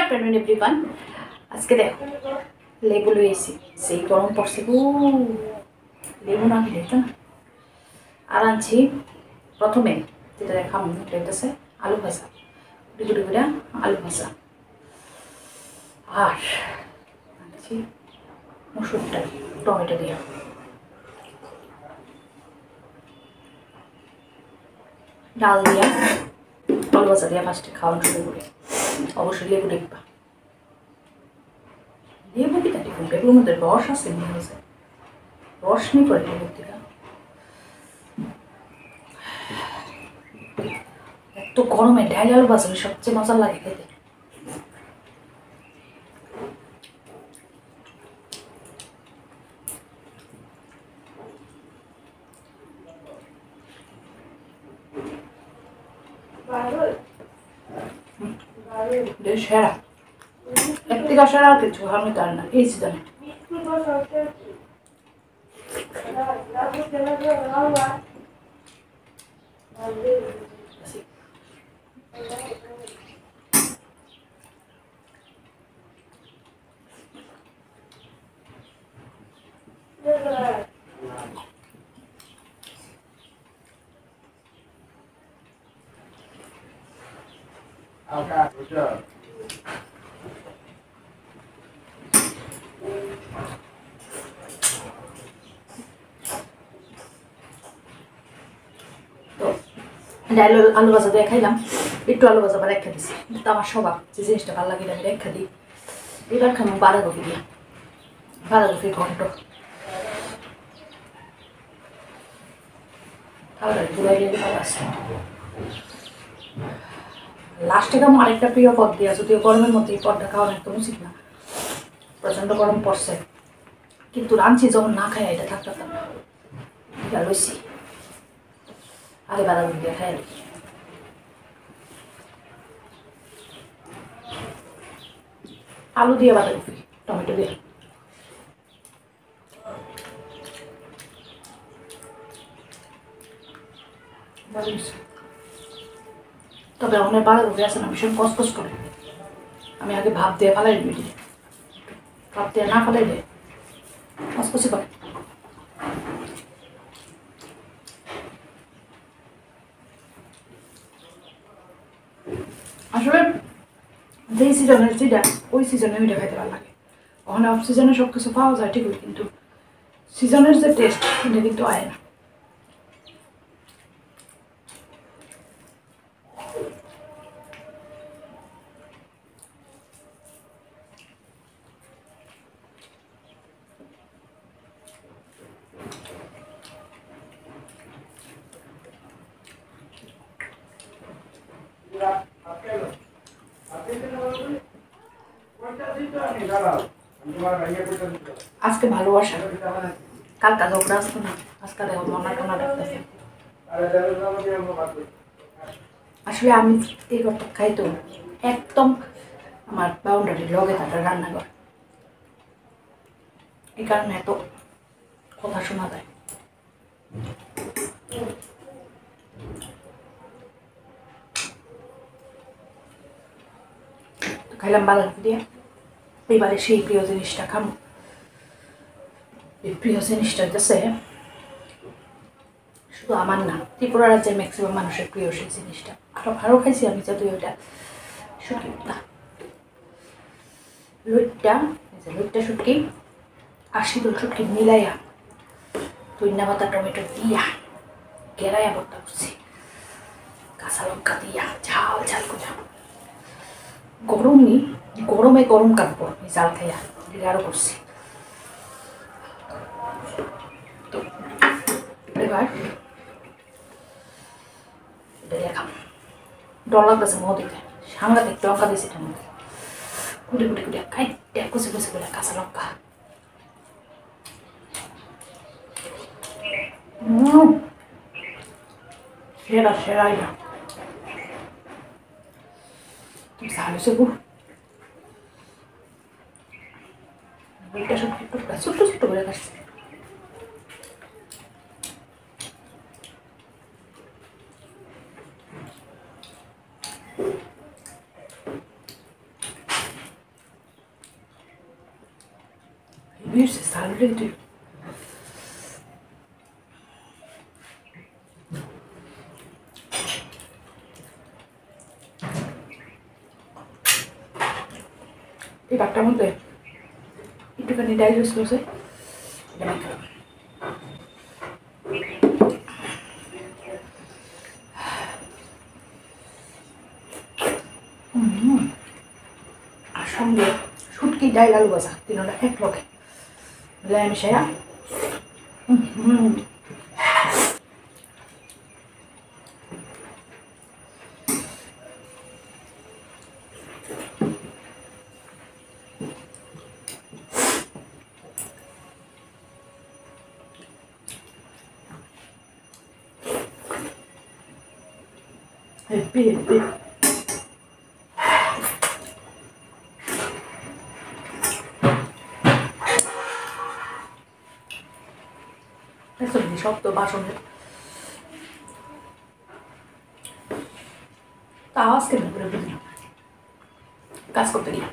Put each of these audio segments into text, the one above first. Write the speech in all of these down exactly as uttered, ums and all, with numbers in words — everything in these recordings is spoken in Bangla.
afternoon everyone. আজকে দেখো লেবু লইছি সেই গরম পড়ছে গো লেবু না খেলে তো না আর আনছি প্রথমে যেটা দেখাম এটা হচ্ছে আলু ভাজা গুড়ি গুড়ি করে আলু ভাজা আর আনছি মসুর ডাল টমেটো দিয়ে ডাল দিয়া আলু ভাজা দিয়া ফার্স্টে খাওয়ানো শুরু করি অবশ্যই লেবু দেখবা লেবু কি তাই দেখুন লেবুর মধ্যে রস আছে মনে হয়েছে রস নেই পড়ে লেবুর দিকে এত গরমে ডাল আলু ভাজা সবচেয়ে মজা লাগে খেতে সেরা এক থেকে সেরা আর কিছু আমি তার না এই সিজনে Okay, for sure. ডাল আলু ভাজা দিয়ে খাইলাম একটু আলু ভাজা আবার রেখা দিছি কিন্তু আমার স্বভাব যে জিনিসটা ভালো লাগে আমি রেখা দিই এবার খাবো বাঁধাকপি দিয়ে বাঁধাকপি ঘন্ট লাস্টে খাবো আরেকটা প্রিয় পদ দিয়া যদিও গরমের মধ্যে এই পদটা খাওয়ানো একদম উচিত না প্রচণ্ড গরম পড়ছে কিন্তু রাঁধছি যখন না খাই এটা থাকতে পারতাম না এটা লইছি আগে বাঁধাকপি দিয়ে খাই আলু দিয়ে বাঁধাকপি টমেটো দিয়ে তবে অনেক বাঁধাকপি আছে না ভীষণ কসকস করে আমি আগে ভাপ দিয়ে ফেলাই দিবি ভাপ দিয়ে না ফেলাই দিয়ে কসকসি করে আসলে যেই সিজনের যেটা ওই সিজনে ওইটা খাইতে ভালো লাগে ওখানে অফ সিজনে সব কিছু পাওয়া যায় ঠিকই কিন্তু সিজনের যে টেস্ট এটা কিন্তু আয় না আজকে ভালোবাসা কালকা ঝগড়া আসতো না আজকে দেখো মনা টনা ডাকতেছে আসলে আমি এই ঘরটা খাই তো একদম আমার বাউন্ডারির লগে থাকে রান্নাঘর এই কারণে এত কথা শোনা যায় খাইলাম বাঁধাকপি দিয়ে এবারে সেই প্রিয় জিনিসটা খাবো এই প্রিয় জিনিসটা হইতেছে শুধু আমার না ত্রিপুরা রাজ্যের ম্যাক্সিমাম মানুষের প্রিয় সেই জিনিসটা আরো আরও খাইছি আমি যদি ওইটা শুটকিটা লুটটা লুটটা শুটকি আর শীতল শুটকি মিলাইয়া ধনিয়া পাতা টমেটো দিয়া গেরাইয়া ভর্তা করছি কাঁচা লঙ্কা দিয়া ঝাল ঝাল করে গরমই গরমে গরম কাটবো আমি জাল খাইয়া আরও করছি তো এবার এটা দেখাম ডর লাগতেছে মহ দিতে সাংঘাতিক লঙ্কা দিয়েছি এটার মধ্যে কুটি কুটি কুটি খাই কুচি কুচি করে কাঁচা লঙ্কা সেরা সেরা এটা তুমি সাহায্য গু এটা সব একটু ছোট্ট ছোট্ট করে কাটছি Wie ist es already? এই ভাতটার মধ্যে একটুখানি ডাইজেস্ট হয়েছে আর সঙ্গে শুটকি ডাইল আলু ভাজা তিনটা এক লগে মিলাই মিশাইয়া হুম Happy, happy. Eso es mi shop, তো বাসনের তা আওয়াজ কেন করে বুঝি কাজ করতে গিয়ে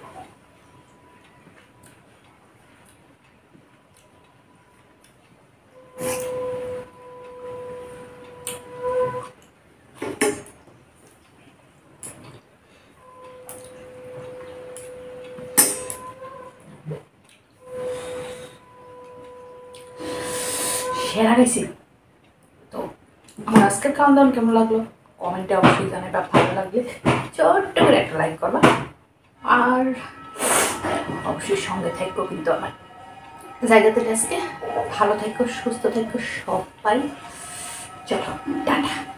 সেরা গেছি তো আমার আজকের খাওয়া দাওয়া কেমন লাগলো কমেন্টে অবশ্যই জানাবে ভালো লাগলে ছোট্ট করে একটা লাইক করবা আর অবশ্যই সঙ্গে থাকবো কিন্তু আমার জায়গাতে আজকে ভালো থাকো সুস্থ থাকো সবাই চলো টাটা।